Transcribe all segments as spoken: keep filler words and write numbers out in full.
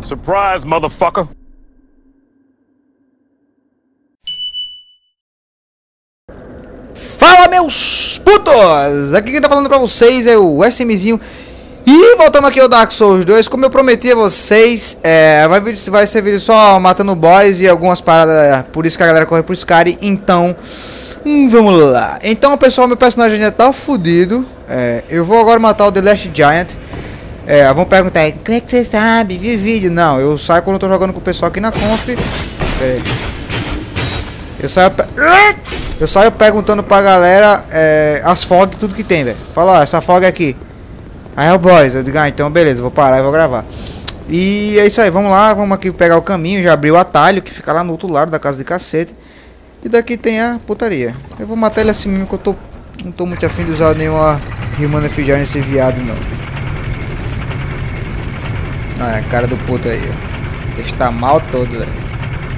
Surprise, motherfucker. Fala, meus putos! Aqui quem tá falando pra vocês é o SMzinho. E voltamos aqui ao Dark Souls dois. Como eu prometi a vocês, é, vai, vai ser vídeo só matando boss e algumas paradas. Por isso que a galera corre pro Skyrim. Então, hum, vamos lá. Então, pessoal, meu personagem já tá fudido. é, Eu vou agora matar o The Last Giant. É, vão perguntar, como é que você sabe? Viu o vídeo? Não, eu saio quando eu tô jogando com o pessoal aqui na conf. Pera aí. Eu saio, eu saio perguntando pra galera é, as fog, tudo que tem, velho. Fala, ó, essa fog aqui. Aí é o boys, eu digo, ah, então beleza, vou parar e vou gravar. E é isso aí, vamos lá, vamos aqui pegar o caminho. Já abri o atalho que fica lá no outro lado da casa de cacete. E daqui tem a putaria. Eu vou matar ele assim mesmo, que eu tô, não tô muito afim de usar nenhuma Human F G nesse viado, não. Ah, a cara do puto aí, ó. Ele está mal todo, velho.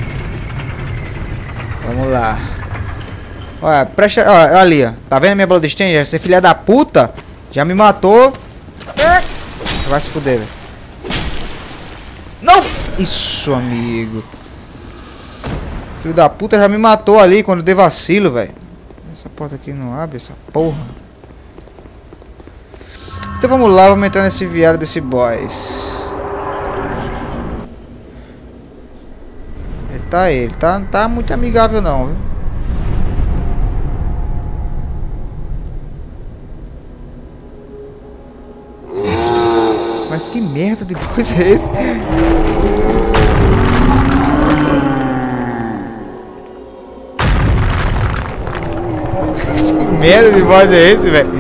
Vamos lá. Olha, presta, olha ali, ó. Tá vendo minha Bloodstained? Essa filha da puta já me matou. Vai se fuder, velho. Não! Isso, amigo. Filho da puta já me matou ali quando eu dei vacilo, velho. Essa porta aqui não abre, essa porra. Então vamos lá, vamos entrar nesse viário desse boss. Tá ele, tá, tá muito amigável não, viu? Mas que merda de boss é esse? Que merda de boss é esse, velho?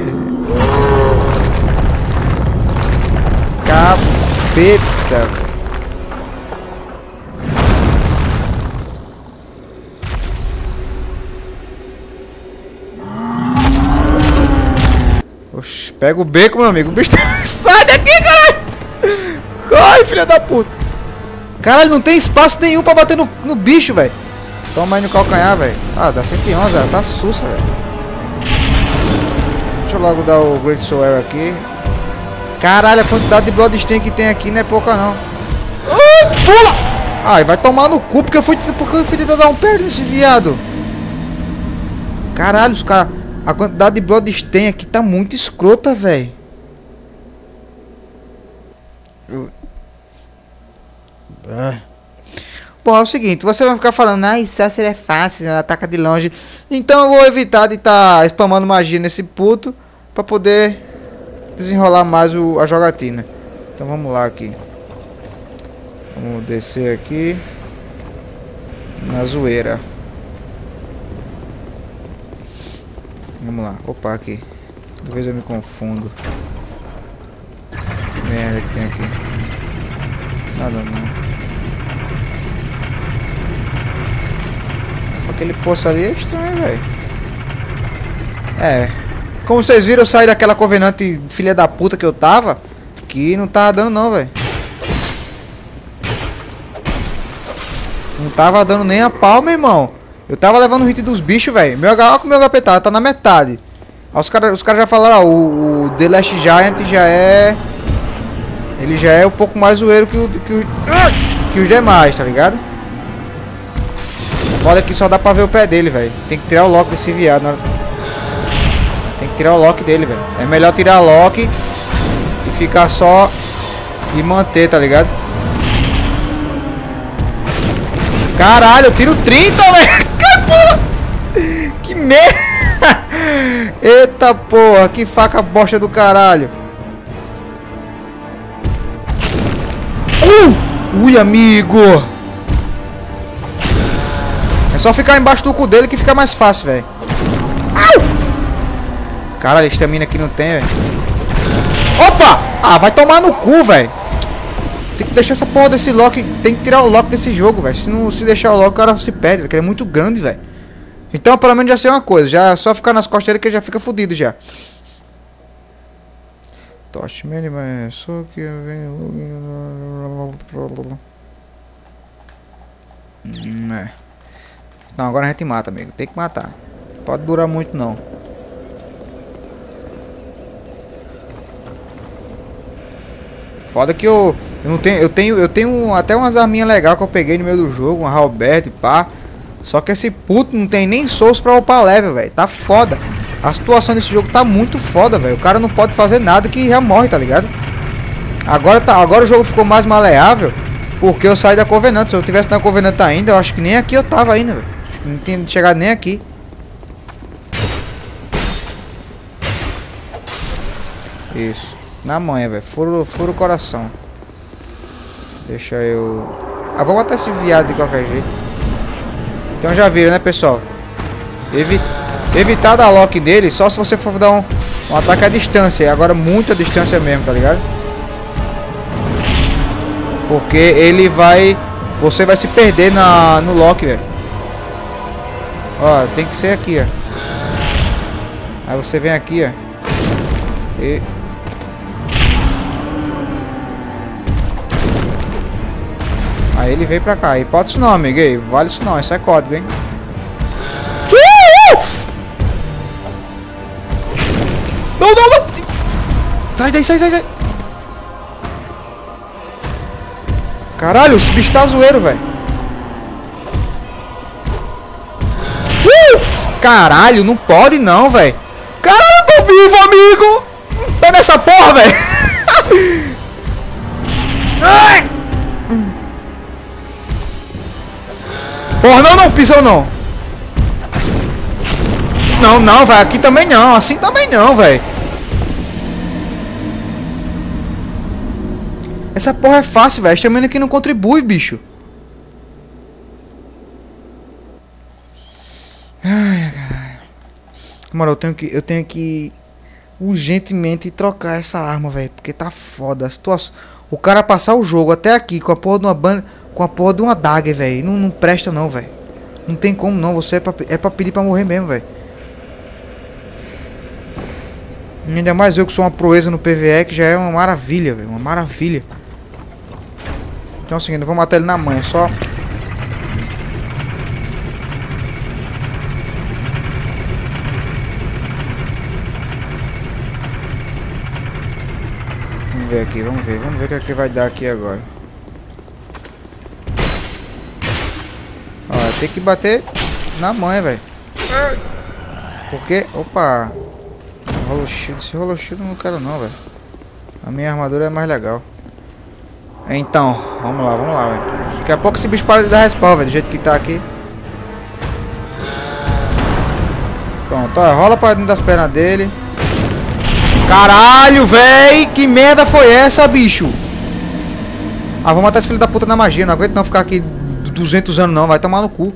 Capeta, velho. Oxi, pega o beco, meu amigo. O bicho tá... Sai daqui, caralho! Corre, filha da puta! Caralho, não tem espaço nenhum pra bater no, no bicho, velho. Toma aí no calcanhar, velho. Ah, dá cento e onze, tá sussa, velho. Deixa eu logo dar o Great Soul Arrow aqui. Caralho, a quantidade de Bloodstained que tem aqui não é pouca, não. Ai, pula! Ai, vai tomar no cu, porque eu fui, porque eu fui tentar dar um perto nesse viado. Caralho, os caras... A quantidade de Bloodstained aqui tá muito escrota, velho. Eu... ah. Bom, é o seguinte, você vai ficar falando, ah, Sacer é fácil, né? Ataca de longe. Então eu vou evitar de estar tá spamando magia nesse puto pra poder desenrolar mais o, a jogatina. Então vamos lá aqui. Vamos descer aqui na zoeira. Vamos lá, opa, aqui. Talvez eu me confundo. Que merda que tem aqui. Nada não. Aquele poço ali é estranho, velho. É. Como vocês viram, eu saí daquela covenante filha da puta que eu tava. Que não tava dando não, velho. Não tava dando nem a pau, meu irmão. Eu tava levando o hit dos bichos, velho. Meu H com meu H P tá, tá na metade. Aí os caras os cara já falaram, ó, o, o The Last Giant já é... Ele já é um pouco mais zoeiro que, o, que, o, que os demais, tá ligado? Foda que só dá pra ver o pé dele, velho. Tem que tirar o lock desse viado. Hora... Tem que tirar o lock dele, velho. É melhor tirar o lock e ficar só... E manter, tá ligado? Caralho, eu tiro trinta, velho. Que merda. Eita porra, que faca bosta do caralho. Uh! Ui, amigo. É só ficar embaixo do cu dele que fica mais fácil, velho. Caralho, estamina aqui não tem, velho. Opa! Ah, vai tomar no cu, velho. Tem que deixar essa porra desse lock. Tem que tirar o lock desse jogo, velho. Se não se deixar o lock, o cara se perde, velho. Porque ele é muito grande, velho. Então, pelo menos já sei uma coisa. Já é só ficar nas costas dele que ele já fica fudido já. Tosh, man, mas só que hum, é. Não, agora a gente mata, amigo. Tem que matar. Pode durar muito, não. Foda que eu, Eu não tenho, eu tenho, eu tenho até umas arminhas legais que eu peguei no meio do jogo, uma Halberd, pá. Só que esse puto não tem nem souls pra upar level, velho. Tá foda. A situação desse jogo tá muito foda, velho. O cara não pode fazer nada que já morre, tá ligado? Agora, tá, agora o jogo ficou mais maleável porque eu saí da Covenant. Se eu tivesse na Covenant ainda, eu acho que nem aqui eu tava ainda, velho. Acho que não tinha chegado nem aqui. Isso. Na manha, velho. Furo, furo o coração. Deixa eu... Ah, vou matar esse viado de qualquer jeito. Então já viram, né, pessoal? Evi... Evitar dar lock dele só se você for dar um, um ataque à distância. Agora muita distância mesmo, tá ligado? Porque ele vai... Você vai se perder na, no lock, velho. Ó, tem que ser aqui, ó. Aí você vem aqui, ó. E... Aí ele vem pra cá. E pode isso não, amigo. Aí, vale isso não. Isso é código, hein? Não, não, não! Sai daí, sai, sai, sai! Caralho, esse bicho tá zoeiro, velho. Uh! Caralho, não pode não, velho. Caralho, eu tô vivo, amigo! Tá nessa porra, velho! Ai! Porra, não, não, pisou não. Não, não, vai. Aqui também não. Assim também não, velho. Essa porra é fácil, velho. Estamina aqui não contribui, bicho. Ai, caralho. Mano, eu tenho que... Eu tenho que... urgentemente trocar essa arma, velho. Porque tá foda a situação. O cara passar o jogo até aqui com a porra de uma banda... Com a porra de uma dagger, velho. Não, não presta não, velho. Não tem como não. Você é pra, é pra pedir pra morrer mesmo, velho. Ainda mais eu que sou uma proeza no P V E, que já é uma maravilha, velho. Uma maravilha. Então é o seguinte, eu vou matar ele na manha, só... Vamos ver aqui, vamos ver. Vamos ver o que é que vai dar aqui agora. Ó, tem que bater na manha, velho. Porque... Opa! Rolo shield. Esse rolo shield eu não quero não, velho. A minha armadura é mais legal. Então, vamos lá, vamos lá, velho. Daqui a pouco esse bicho para de dar respawn, velho. Do jeito que tá aqui. Pronto, ó. Rola pra dentro das pernas dele. Caralho, velho. Que merda foi essa, bicho? Ah, vou matar esse filho da puta na magia. Não aguento não ficar aqui duzentos anos não. Vai tomar no cu.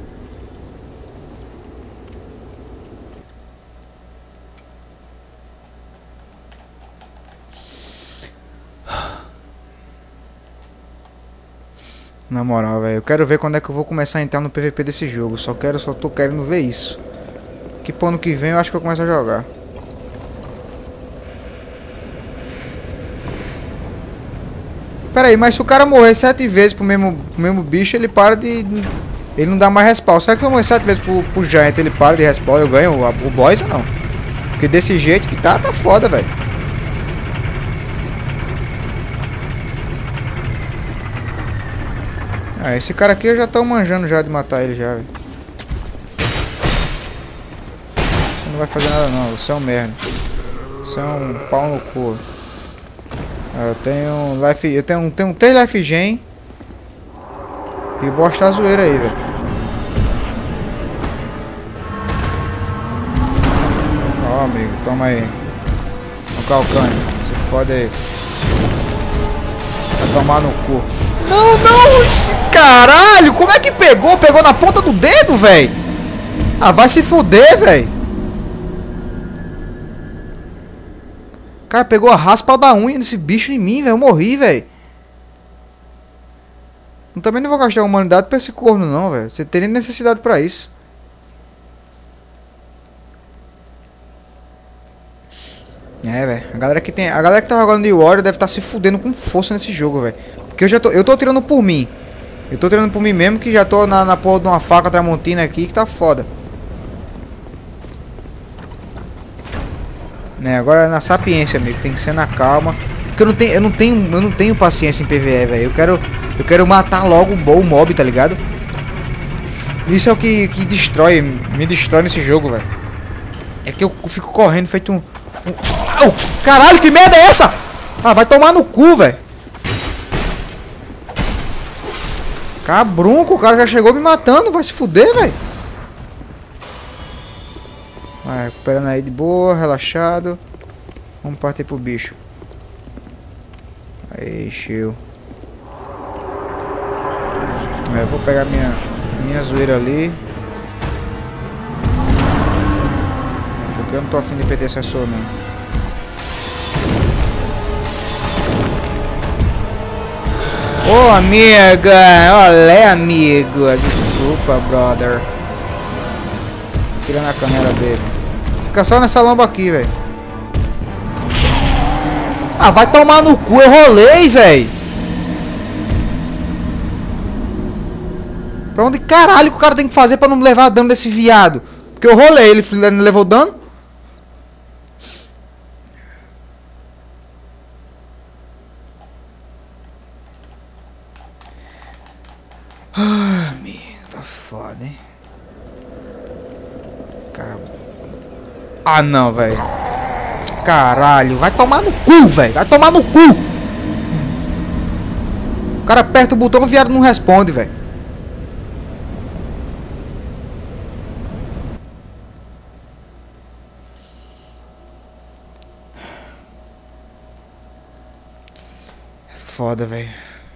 Na moral, velho, eu quero ver quando é que eu vou começar a entrar no P V P desse jogo. Só quero, só tô querendo ver isso. Que pô, ano que vem eu acho que eu começo a jogar. Pera aí, mas se o cara morrer sete vezes pro mesmo, pro mesmo bicho, ele para de... Ele não dá mais respawn. Será que eu morrer sete vezes pro, pro Giant, ele para de respawn e eu ganho o, o boss ou não? Porque desse jeito que tá, tá foda, velho. Ah, esse cara aqui eu já tô manjando já de matar ele já, velho. Você não vai fazer nada não, você é um merda. Você é um pau no cu. Ah, eu tenho life, eu tenho, tenho três life gen. E bosta tá zoeira aí, velho. Ó, amigo, toma aí. O calcânio, se fode aí. Vai tomar no cu. Não, não! Caralho! Como é que pegou? Pegou na ponta do dedo, velho? Ah, vai se fuder, velho. Cara, pegou a raspa da unha desse bicho em mim, velho. Eu morri, velho. Eu também não vou gastar a humanidade pra esse corno, não, velho. Você tem nem necessidade pra isso. É, velho. A galera que tem, a galera que tá jogando de Warrior deve estar tá se fudendo com força nesse jogo, velho. Porque eu já tô, eu tô tirando por mim. Eu tô tirando por mim mesmo, que já tô na, na porra de uma faca tramontina aqui que tá foda. Né, agora é na sapiência, amigo. Tem que ser na calma. Porque eu não tenho, eu não tenho, eu não tenho paciência em P V E, velho. Eu quero, eu quero matar logo o mob, tá ligado? Isso é o que, que destrói, me destrói nesse jogo, velho. É que eu fico correndo feito um... um... Au! Caralho, que merda é essa? Ah, vai tomar no cu, velho. Cabrunco, o cara já chegou me matando. Vai se fuder, velho. Vai, recuperando aí de boa, relaxado. Vamos partir pro bicho. Aí, show. É, eu vou pegar minha, minha zoeira ali. Porque eu não tô afim de perder essa sua, não. Ô, oh, amiga! Olé, amigo! Desculpa, brother. Tira na canela dele. Fica só nessa lomba aqui, velho. Ah, vai tomar no cu, eu rolei, velho. Pra onde caralho que o cara tem que fazer pra não levar dano desse viado? Porque eu rolei, ele não levou dano? Ah, amigo, tá foda, hein? Car... Ah, não, velho. Caralho, vai tomar no cu, velho. Vai tomar no cu. O cara aperta o botão e o viado não responde, velho. Foda, velho.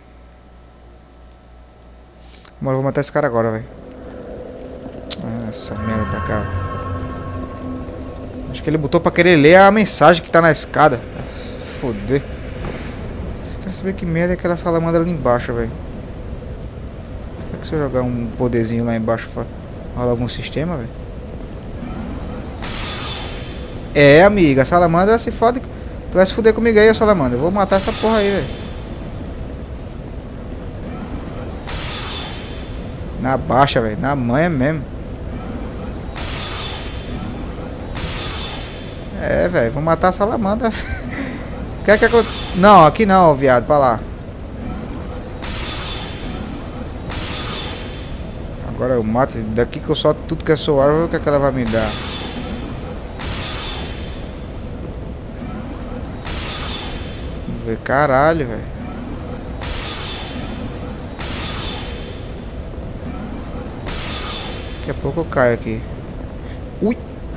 Bora, vou matar esse cara agora, velho. Essa merda pra cá. Acho que ele botou pra querer ler a mensagem que tá na escada. Foder. Quero saber que merda é aquela salamandra ali embaixo, velho. Será que se eu jogar um poderzinho lá embaixo rola algum sistema, velho? É, amiga, a salamandra se fode. Tu vai se fuder comigo aí, salamandra. Eu vou matar essa porra aí, velho. Na baixa, velho. Na manha mesmo. É, velho. Vou matar a salamandra. Quer que eu... Não, aqui não, viado. Pra lá. Agora eu mato. Daqui que eu solto tudo que é sua árvore. O que é que ela vai me dar? Vamos ver. Caralho, velho. Daqui a pouco eu caio aqui. Ui!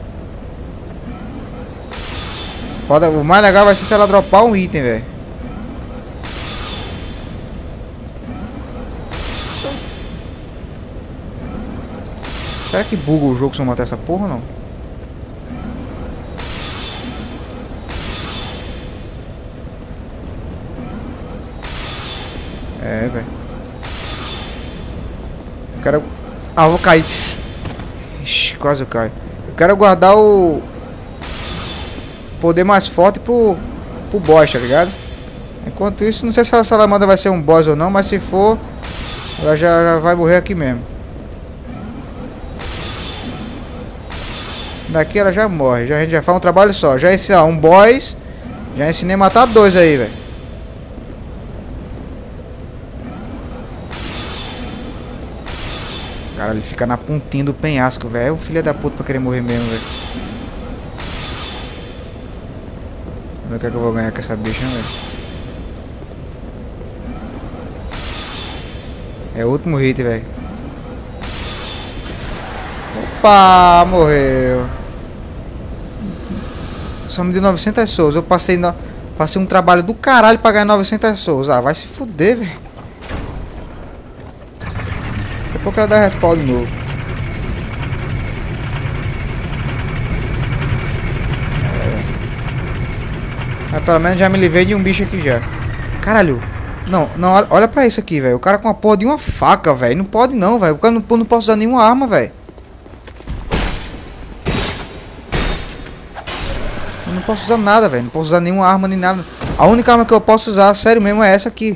Foda, o mais legal vai ser se ela dropar um item, velho. Será que buga o jogo se eu matar essa porra ou não? É, velho. Eu quero... Ah, eu vou cair. Ixi, quase eu caio. Eu quero guardar o poder mais forte pro, pro boss, tá ligado? Enquanto isso, não sei se a salamandra vai ser um boss ou não, mas se for, ela já, já vai morrer aqui mesmo. Daqui ela já morre. Já, a gente já faz um trabalho só. Já ensinei um boss. Já ensinei a matar dois aí, velho. Cara, ele fica na pontinha do penhasco, velho. É o filho da puta pra querer morrer mesmo, velho. Vamos ver o que é que eu vou ganhar com essa bicha, velho. É o último hit, velho. Opa, morreu. Só me deu novecentas souls. Eu passei, no... passei um trabalho do caralho pra ganhar novecentas souls. Ah, vai se fuder, velho. Depois que ela dá respawn de novo. É. Mas pelo menos já me livrei de um bicho aqui já. Caralho. Não, não, olha pra isso aqui, velho. O cara com a porra de uma faca, velho. Não pode não, velho. O cara não, não pode usar nenhuma arma, velho. Eu não posso usar nada, velho. Não posso usar nenhuma arma nem nada. A única arma que eu posso usar, sério mesmo, é essa aqui.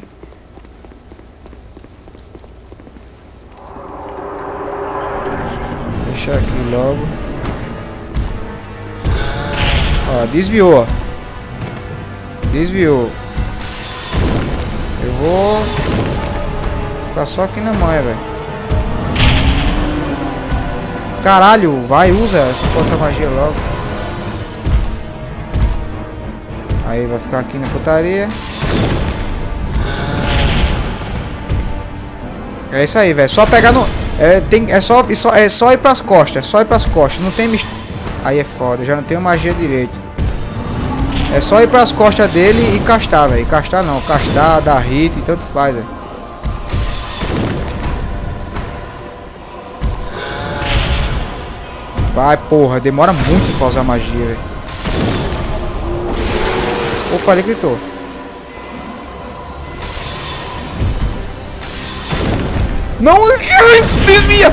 Deixar aqui logo. Ó, desviou. Desviou. vou ficar só aqui na manha, velho. Caralho, vai, usa essa porra, essa magia logo. Aí vai ficar aqui na putaria. É isso aí, velho. Só pegar no... É, tem, é, só, é, só, é só ir pras costas. É só ir pras costas. Não tem... Mist... Aí é foda. Já não tenho magia direito. É só ir pras costas dele e castar, velho. Castar não. Castar, dar hit. Tanto faz, velho. Vai, porra. Demora muito pra usar magia, velho. Opa, ele gritou. Não! Desvia!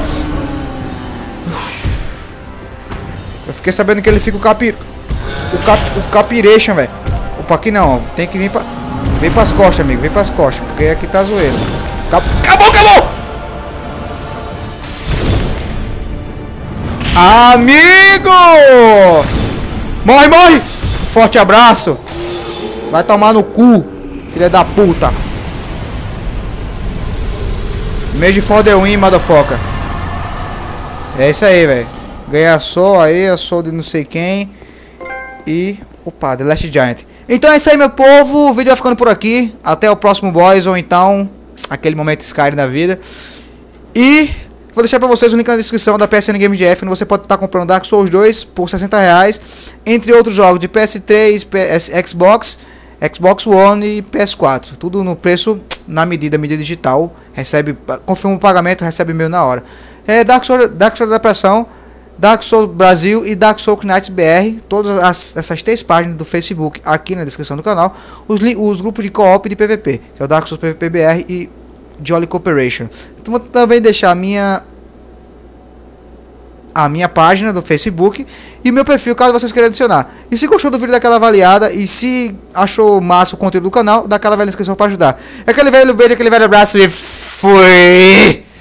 Eu fiquei sabendo que ele fica o capir... O cap... O capiration, velho. Opa, aqui não. Tem que vir pra... Vem pras costas, amigo. Vem pras costas. Porque aqui tá zoeiro. Cap... Acabou, acabou! Amigo! Morre, morre! Um forte abraço. Vai tomar no cu, filha da puta. Mês de for the win, motherfucker. É isso aí, velho. Ganhar só aí, eu sou de não sei quem. E... Opa, The Last Giant. Então é isso aí, meu povo. O vídeo vai ficando por aqui. Até o próximo boys, ou então aquele momento Skyrim da vida. E vou deixar pra vocês o link na descrição da P S N Games G F, onde você pode estar comprando Dark Souls dois por sessenta reais. Entre outros jogos de P S três, P S, Xbox, Xbox One e P S quatro. Tudo no preço, na medida, medida digital. Recebe, confirma o pagamento, recebe e-mail na hora. É Dark Souls, Dark Souls da Pressão, Dark Souls Brasil e Dark Souls Knights B R. Todas as, essas três páginas do Facebook aqui na descrição do canal. Os, os grupos de co-op e de P V P, que é o Dark Souls P V P B R e Jolly Cooperation. Então vou também deixar a minha a minha página do Facebook e meu perfil, caso vocês queiram adicionar. E se gostou do vídeo, dá aquela avaliada. E se achou massa o conteúdo do canal, dá aquela velha inscrição para ajudar. É aquele velho beijo, aquele velho abraço e fui!